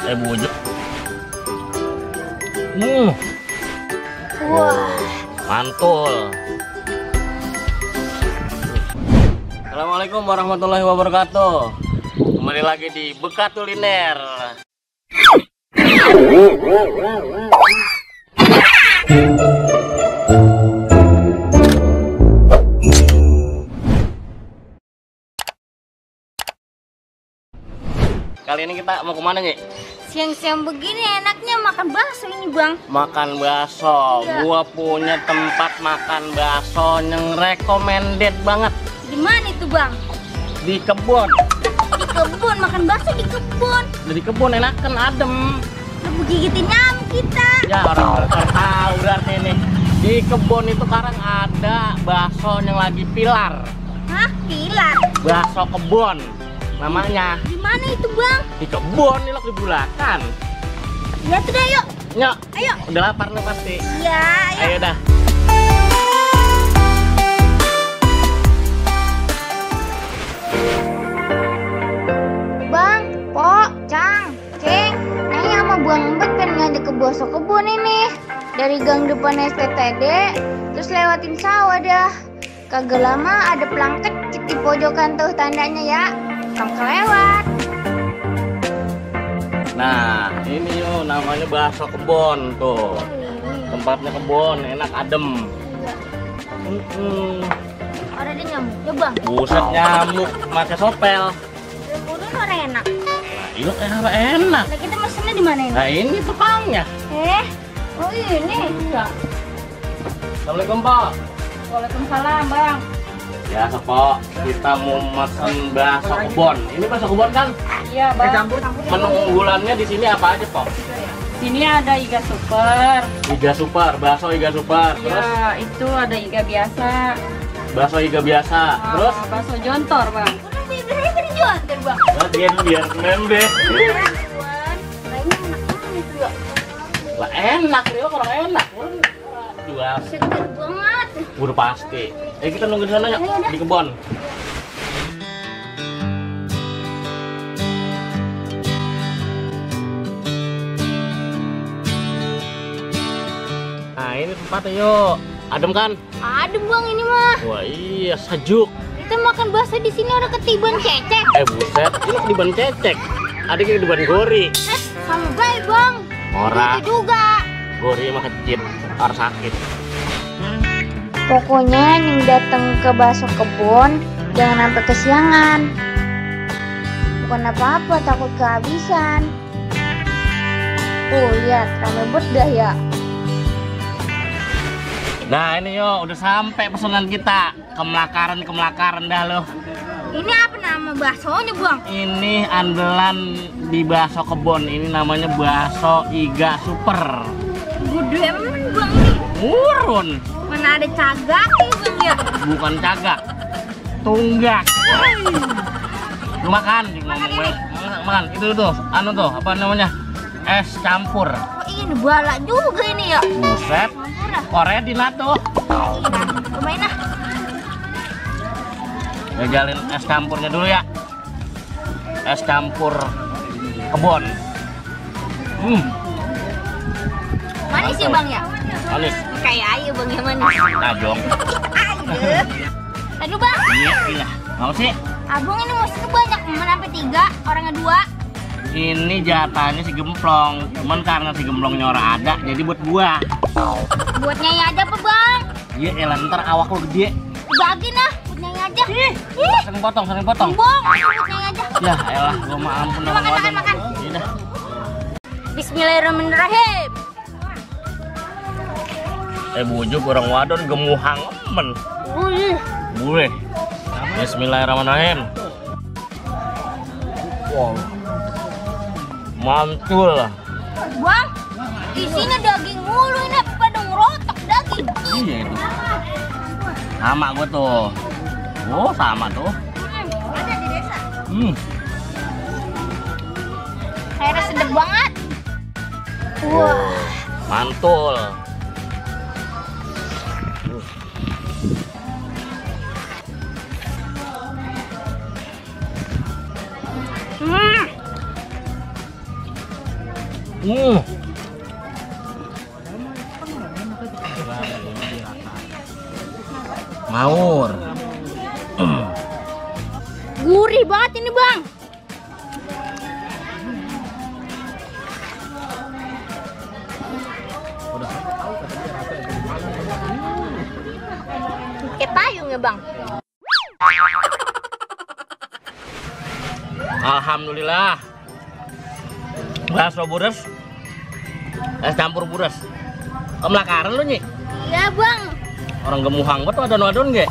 Bujuk. Wah, Mantul. Assalamualaikum warahmatullahi wabarakatuh. Kembali lagi di Bekat Kuliner. Kali ini kita mau kemana nih? siang-siang begini enaknya makan bakso ini, Bang. Makan bakso. Iya. Gua punya tempat makan bakso yang recommended banget. Di mana itu, Bang? Di kebun. Di kebun, makan bakso di kebun. Di kebun enakan adem. Lu gigitin nyamuk kita. Ya orang tahu berarti ini. Di kebun itu sekarang ada bakso yang lagi pilar. Hah? Pilar? Bakso kebun namanya. Di mana itu, Bang? Di kebun ini di belakang. Ya sudah, yuk. Nyok. Ayo. Udah lapar nih pasti. Ya, ayo. Ayo dah. Bang, Pok, Cang, Ceng, Neng sama Bang Embet pengen ngajak ke bakso kebun ini. Dari gang depan STTD, terus lewatin sawah dah. Kagak lama ada pelang kecil di pojokan tuh tandanya ya. Kamu kelewat. Nah, ini yuk namanya bakso kebun tuh. Tempatnya kebun, enak adem. Ada dia nyamuknya, Bang. Buset nyamuk, pakai sopel. Udah orang enak. Nah, itu enak. Nah, kita mesennya di mana ini? Nah, ini tukangnya. Oh ini. Assalamualaikum, Pak. Waalaikumsalam, Bang. Ya, Pak, kita mau makan bakso kebun. Ini bakso kebun kan? Iya, Bang. Menu unggulannya di sini apa aja, Pak? Sini ada iga super. Iga super, bakso iga super. Terus Ya, itu ada iga biasa. bakso iga biasa. Terus Bakso jontor, Bang. Udah biasanya tadi jontor, Bang. latihan biar nembe. Kayaknya enak banget itu ya. Lah enak, nih orang enak. Jual. Seger banget. Udah pasti. Kita nunggu di sana yuk, Ayo, dah. di kebun. Nah, ini tempatnya yuk. Adem kan? Adem, Bang, ini mah. Wah, iya, sejuk. Kita makan bakso di sini ada ketiban cecek. Buset, ini ketiban cecek. Ada ketiban gori. Sama baik, Bang. Ora, Itu juga. gori mah kecil, harus sakit. Pokoknya yang datang ke bakso kebun jangan sampai kesiangan. Bukan apa-apa, takut kehabisan. Tuh lihat, rame banget dah ya. Nah, ini yuk, udah sampai pesanan kita. Kemelakaran dah lo. Ini apa nama baksonya, Bang? Ini andalan di bakso kebun. Ini namanya bakso iga super. Gede emang, Bang, ini. Murun, Mana ada cagaknya, Bang, ya? bukan cagak, tunggak. Lu makan, ngomong gue. Makan, itu tuh, anu tuh, apa namanya? Es campur. Oh, ini balak juga ini ya. Buset, Murah. Korea di NATO. Cobain ah. Ngejalin es campurnya dulu ya. Es campur kebun. Manis ya, Bang, ya? Manis. Kayak ayu, Bang, yang manis. Najong. Ayo. Aduh, Bang. Iya. Mau sih? Abang ini musiknya banyak, mana sampai 3, orangnya 2. Ini jatahnya si gemplong. Cuman karena si gemplongnya orang ada, jadi buat gua. Buat Nyai aja apa, Bang? Iya, elah ntar awak lu gede. Bagi nah, buat Nyai aja. Ih, Sering potong. Bong, buat Nyai aja. Ya, elah, gua mah ampun Makan, makan, makan. Iya dah. Bismillahirrahmanirrahim. Bujuk orang wadon gemuhang emen. Boleh. Bismillahirrahmanirrahim. Wow. Mantul. Bang, isinya daging mulu ini pada ngerotok daging. Iya itu. Sama gua tuh. Oh, sama tuh. Ada di desa. Airnya sedap banget. Wah, Mantul. Maur. Gurih banget ini, Bang. Kayak payung ya, Bang. Alhamdulillah. Bakso buras, es campur buras. Melakaran lu, Nyi? Iya, Bang. Orang gemuhang betul adon-adon nggak?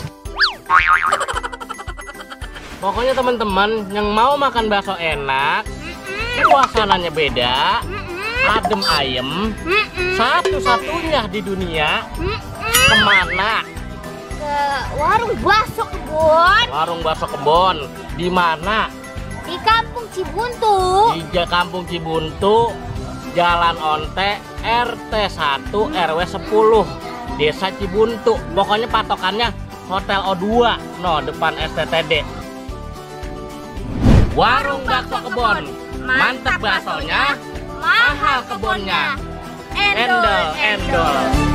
Pokoknya teman-teman yang mau makan bakso enak, suasananya beda, adem ayem, satu-satunya di dunia. Kemana? Ke warung bakso kebun. Warung bakso kebon. Di mana? Di Kampung Cibuntu. Di Kampung Cibuntu, Jalan Onte, RT 1 RW 10, Desa Cibuntu. Pokoknya patokannya Hotel O2, no, depan STTD. Warung bakso kebon, mantap baksonya, mahal kebunnya. Endol, endol.